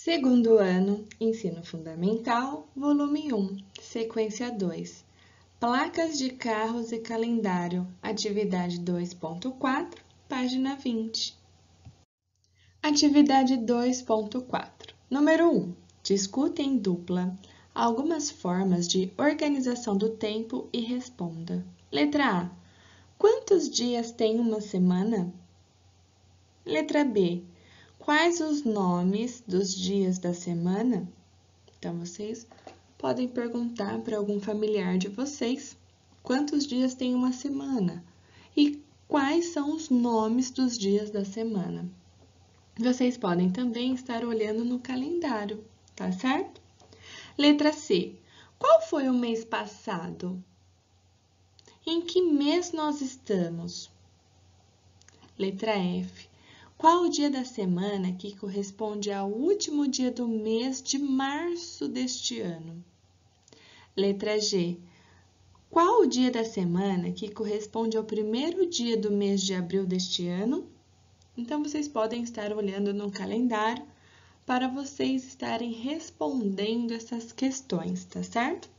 Segundo ano, Ensino Fundamental, volume 1, sequência 2. Placas de carros e calendário, atividade 2.4, página 20. Atividade 2.4. Número 1. Discuta em dupla algumas formas de organização do tempo e responda. Letra A. Quantos dias tem uma semana? Letra B. Quais os nomes dos dias da semana? Então, vocês podem perguntar para algum familiar de vocês quantos dias tem uma semana e quais são os nomes dos dias da semana. Vocês podem também estar olhando no calendário, tá certo? Letra C. Qual foi o mês passado? Em que mês nós estamos? Letra F. Qual o dia da semana que corresponde ao último dia do mês de março deste ano? Letra G. Qual o dia da semana que corresponde ao primeiro dia do mês de abril deste ano? Então, vocês podem estar olhando no calendário para vocês estarem respondendo essas questões, tá certo?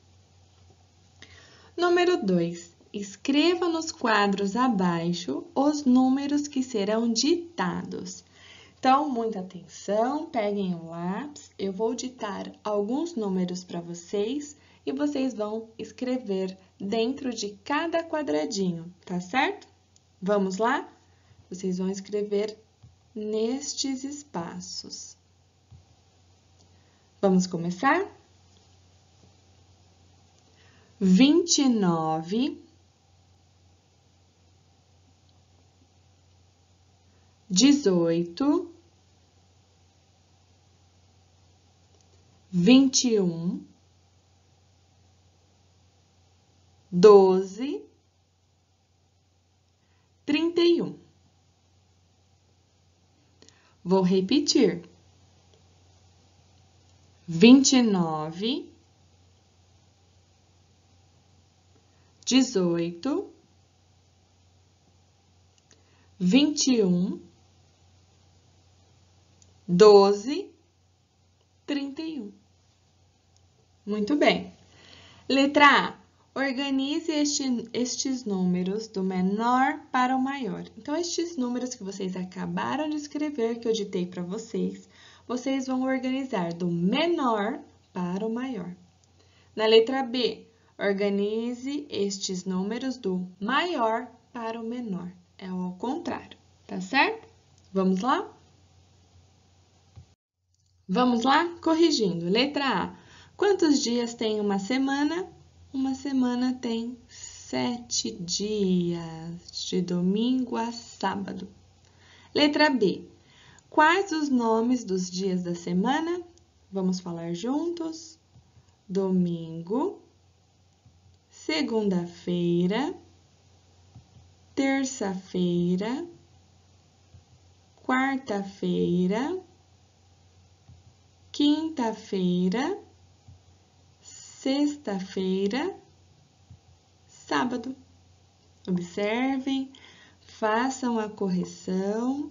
Número 2. Escreva nos quadros abaixo os números que serão ditados. Então, muita atenção, peguem o lápis, eu vou ditar alguns números para vocês e vocês vão escrever dentro de cada quadradinho, tá certo? Vamos lá? Vocês vão escrever nestes espaços. Vamos começar? 29, 18, 21, 12, 31. Vou repetir. 29, 18, 21, 12, 31. Muito bem. Letra A. Organize estes números do menor para o maior. Então, estes números que vocês acabaram de escrever, que eu ditei para vocês, vocês vão organizar do menor para o maior. Na letra B, organize estes números do maior para o menor. É ao contrário, tá certo? Vamos lá? Vamos lá? Corrigindo. Letra A. Quantos dias tem uma semana? Uma semana tem 7 dias, de domingo a sábado. Letra B. Quais os nomes dos dias da semana? Vamos falar juntos. Domingo, segunda-feira, terça-feira, quarta-feira, quinta-feira, sexta-feira, sábado. Observem, façam a correção.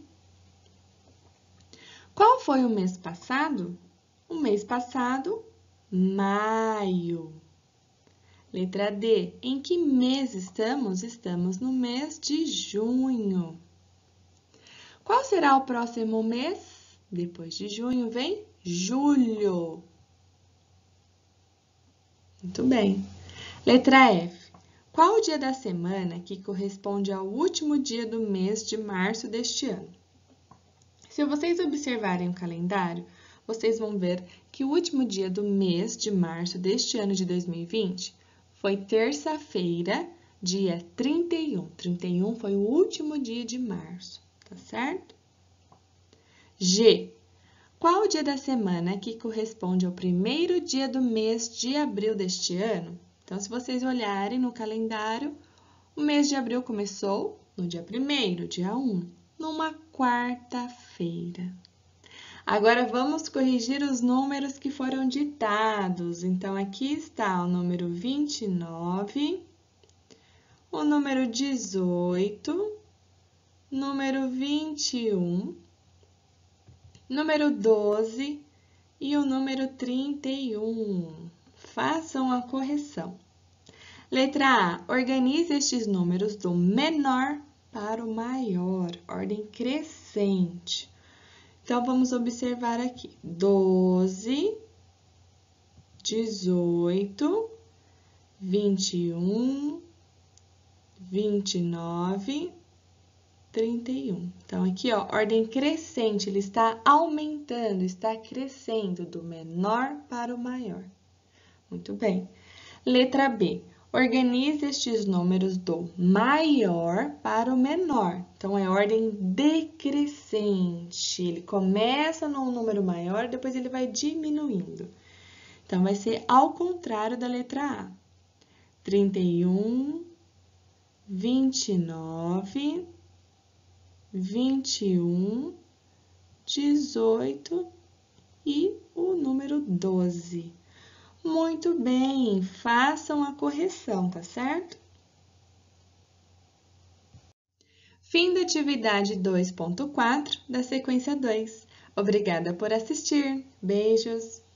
Qual foi o mês passado? O mês passado, maio. Letra D. Em que mês estamos? Estamos no mês de junho. Qual será o próximo mês? Depois de junho vem julho. Muito bem. Letra F. Qual o dia da semana que corresponde ao último dia do mês de março deste ano? Se vocês observarem o calendário, vocês vão ver que o último dia do mês de março deste ano de 2020 foi terça-feira, dia 31. 31 foi o último dia de março, tá certo? G. Qual o dia da semana que corresponde ao primeiro dia do mês de abril deste ano? Então, se vocês olharem no calendário, o mês de abril começou no dia 1º, dia 1, numa quarta-feira. Agora, vamos corrigir os números que foram ditados. Então, aqui está o número 29, o número 18, número 21, número 12 e o número 31. Façam a correção. Letra A. Organize estes números do menor para o maior, ordem crescente. Então, vamos observar aqui. 12, 18, 21, 29, 31. Então, aqui, ó, ordem crescente, ele está aumentando, está crescendo do menor para o maior. Muito bem. Letra B. Organize estes números do maior para o menor. Então, é ordem decrescente. Ele começa num número maior, depois ele vai diminuindo. Então, vai ser ao contrário da letra A. 31, 29, 21, 18 e o número 12. Muito bem, façam a correção, tá certo? Fim da atividade 2.4 da sequência 2. Obrigada por assistir. Beijos!